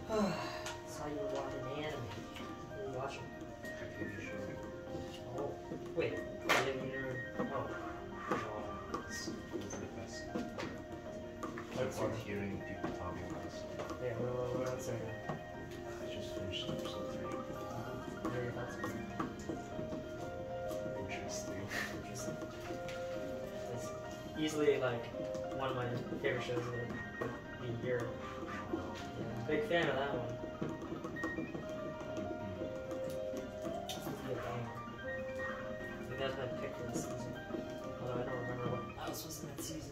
That's how you watch an anime. You watch them. TV show. Oh, wait. You didn't hear. Oh. It's the best. I love hearing people talking about this. Yeah, what else are you? I just finished episode 3. What are your thoughts? Interesting. Interesting. It's easily like one of my favorite shows of the year. Yeah, big fan of that one. This is a banger. I think that's my pick for the season. Although I don't remember what else was in that season.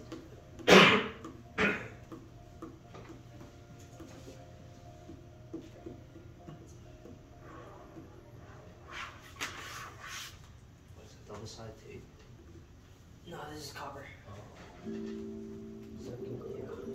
What's it? Double side tape? No, this is copper. Oh. So, yeah.